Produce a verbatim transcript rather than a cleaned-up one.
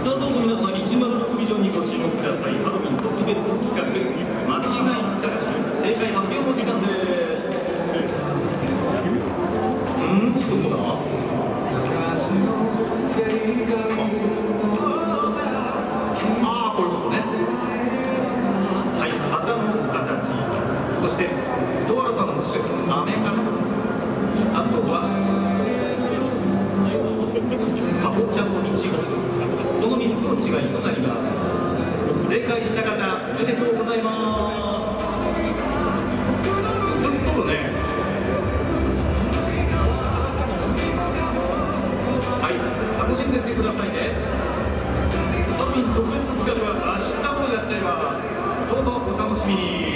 さあどうぞ皆さんいちまるろくビジョンにご注目ください。ハロウィン特別企画間違い探し正解発表の時間です。うんどこだ。ああこういうことね。はい旗の形、そしてドアラさんのアメかな、あとはかぼちゃといちご、このみっつの違いとなります。正解した方おめでとうございます。ずっとるね。はい楽しんでってくださいね。ハロウィン特別企画は明日もやっちゃいます。どうぞお楽しみに。